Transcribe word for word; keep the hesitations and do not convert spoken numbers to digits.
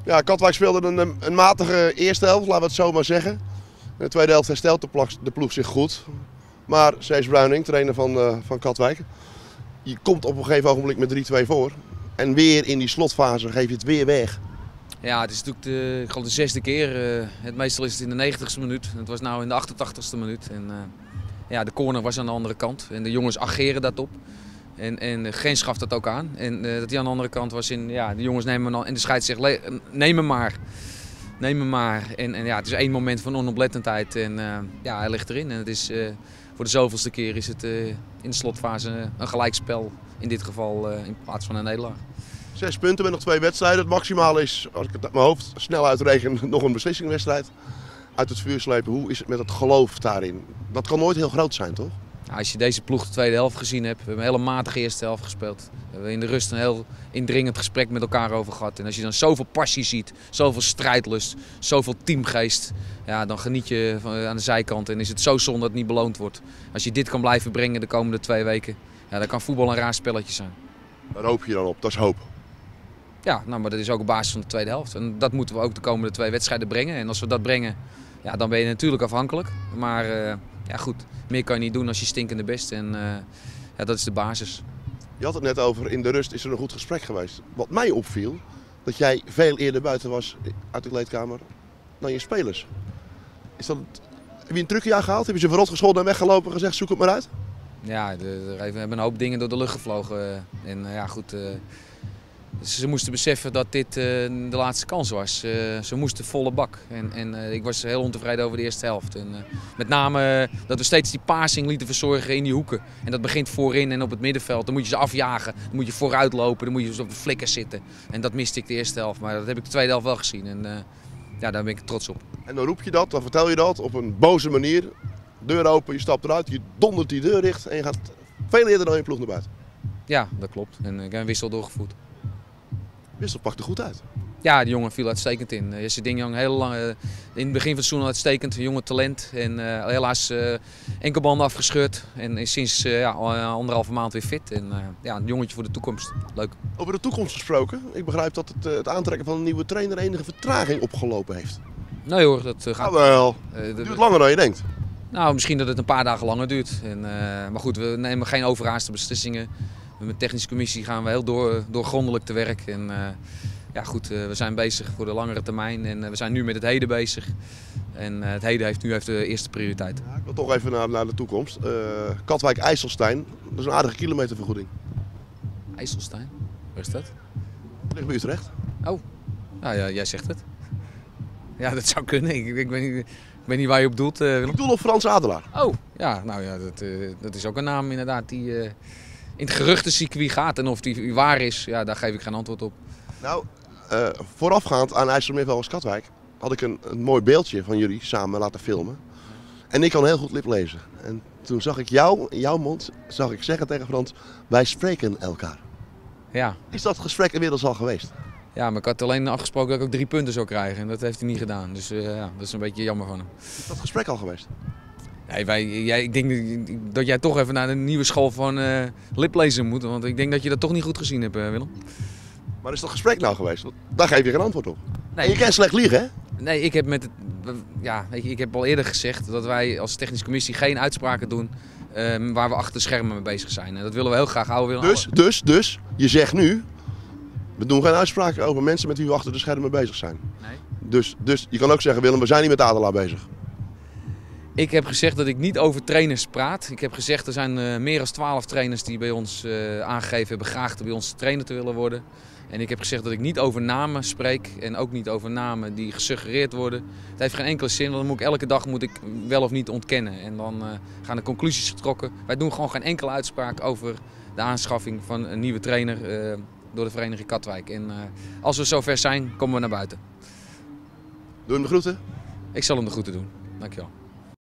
Ja, Katwijk speelde een, een matige eerste helft, laten we het zo maar zeggen. In de tweede helft herstelt de ploeg, de ploeg zich goed. Maar Cees Bruining, trainer van, uh, van Katwijk, je komt op een gegeven ogenblik met drie twee voor. En weer in die slotfase geef je het weer weg. Ja, het is natuurlijk de, ik geloof de zesde keer. Uh, het meestal is het in de negentigste minuut. Het was nu in de achtentachtigste minuut. En, uh, ja, de corner was aan de andere kant. En de jongens ageren dat op. En, en Gens gaf dat ook aan. En uh, dat hij aan de andere kant was in, ja, de jongens nemen hem en de scheids zegt, neem hem maar. Neem hem maar. En, en ja, het is één moment van onoplettendheid. En uh, ja, hij ligt erin. En het is, uh, voor de zoveelste keer is het uh, in de slotfase een gelijkspel. In dit geval uh, in plaats van een nederlaag. Zes punten met nog twee wedstrijden. Het maximale is, als ik het uit mijn hoofd snel uitreken, nog een beslissingwedstrijd. Uit het vuur slepen. Hoe is het met het geloof daarin? Dat kan nooit heel groot zijn, toch? Als je deze ploeg de tweede helft gezien hebt, we hebben een hele matige eerste helft gespeeld. We hebben in de rust een heel indringend gesprek met elkaar over gehad. En als je dan zoveel passie ziet, zoveel strijdlust, zoveel teamgeest, ja, dan geniet je aan de zijkant en is het zo zonde dat het niet beloond wordt. Als je dit kan blijven brengen de komende twee weken, ja, dan kan voetbal een raar spelletje zijn. Daar hoop je dan op, dat is hoop. Ja, nou, maar dat is ook op basis van de tweede helft. En dat moeten we ook de komende twee wedstrijden brengen. En als we dat brengen, ja, dan ben je natuurlijk afhankelijk. Maar uh, ja, goed, meer kan je niet doen als je stinkende best. En uh, ja, dat is de basis. Je had het net over, in de rust is er een goed gesprek geweest. Wat mij opviel, dat jij veel eerder buiten was uit de kleedkamer dan je spelers. Is dat, heb je een trucje aangehaald? Heb je ze verrot gescholden en weggelopen en gezegd, zoek het maar uit? Ja, we hebben een hoop dingen door de lucht gevlogen. En uh, ja, goed... Uh, Ze moesten beseffen dat dit uh, de laatste kans was. Uh, ze moesten volle bak. En, en uh, ik was heel ontevreden over de eerste helft. En, uh, met name uh, dat we steeds die passing lieten verzorgen in die hoeken. En dat begint voorin en op het middenveld. Dan moet je ze afjagen, dan moet je vooruit lopen, dan moet je ze op de flikken zitten. En dat miste ik de eerste helft. Maar dat heb ik de tweede helft wel gezien. En uh, ja, daar ben ik trots op. En dan roep je dat, dan vertel je dat op een boze manier. Deur open, je stapt eruit, je dondert die deur dicht en je gaat veel eerder dan je ploeg naar buiten. Ja, dat klopt. En ik heb een wissel doorgevoerd. Wissel pakte goed uit. Ja, die jongen viel uitstekend in. Jesse Dingjong heel lang, uh, in het begin van het seizoen uitstekend, een jonge talent. En uh, helaas uh, enkelbanden afgescheurd. En is sinds uh, ja, anderhalve maand weer fit. En uh, ja, een jongetje voor de toekomst. Leuk. Over de toekomst gesproken. Ik begrijp dat het, uh, het aantrekken van een nieuwe trainer enige vertraging opgelopen heeft. Nee hoor, dat uh, gaat... Ah, wel. Uh, het duurt langer dan je denkt. Nou, misschien dat het een paar dagen langer duurt. En, uh, maar goed, we nemen geen overhaaste beslissingen. Met de technische commissie gaan we heel door, doorgrondelijk te werk. En, uh, ja, goed, uh, we zijn bezig voor de langere termijn en uh, we zijn nu met het heden bezig. En uh, het heden heeft nu heeft de eerste prioriteit. Ja, ik wil toch even naar, naar de toekomst. Uh, Katwijk-IJsselstein, dat is een aardige kilometervergoeding. IJsselstein? Waar is dat? Ligt bij Utrecht. Oh, nou ja, jij zegt het. Ja, dat zou kunnen. Ik, ik, weet, niet, ik weet niet waar je op doelt. Uh, ik doel op Frans Adelaar. Oh, ja, nou ja, dat, uh, dat is ook een naam inderdaad die... Uh, in het geruchtencircuit gaat en of die waar is, ja, daar geef ik geen antwoord op. Nou, uh, voorafgaand aan IJsselmeervogels Katwijk had ik een, een mooi beeldje van jullie samen laten filmen. En ik kan heel goed liplezen. En toen zag ik jou, in jouw mond, zag ik zeggen tegen Frans, wij spreken elkaar. Ja. Is dat gesprek inmiddels al geweest? Ja, maar ik had alleen afgesproken dat ik ook drie punten zou krijgen en dat heeft hij niet gedaan. Dus uh, ja, dat is een beetje jammer van hem. Is dat gesprek al geweest? Nee, wij, jij, ik denk dat jij toch even naar de nieuwe school van uh, liplezen moet. Want ik denk dat je dat toch niet goed gezien hebt, uh, Willem. Maar is dat gesprek nou geweest? Want daar geef je geen antwoord op. Nee, en je kan slecht liegen, hè? Nee, ik heb, met het, ja, weet je, ik heb al eerder gezegd dat wij als technische commissie geen uitspraken doen uh, waar we achter de schermen mee bezig zijn. En dat willen we heel graag houden. Dus, dus, dus, je zegt nu, we doen geen uitspraken over mensen met wie we achter de schermen bezig zijn. Nee. Dus, dus je kan ook zeggen, Willem, we zijn niet met Adelaar bezig. Ik heb gezegd dat ik niet over trainers praat. Ik heb gezegd er zijn uh, meer dan twaalf trainers die bij ons uh, aangegeven hebben graag bij ons trainer te willen worden. En ik heb gezegd dat ik niet over namen spreek en ook niet over namen die gesuggereerd worden. Het heeft geen enkele zin, want dan moet ik elke dag moet ik wel of niet ontkennen. En dan uh, gaan de conclusies getrokken. Wij doen gewoon geen enkele uitspraak over de aanschaffing van een nieuwe trainer uh, door de vereniging Katwijk. En uh, als we zover zijn, komen we naar buiten. Doe hem de groeten. Ik zal hem de groeten doen. Dankjewel.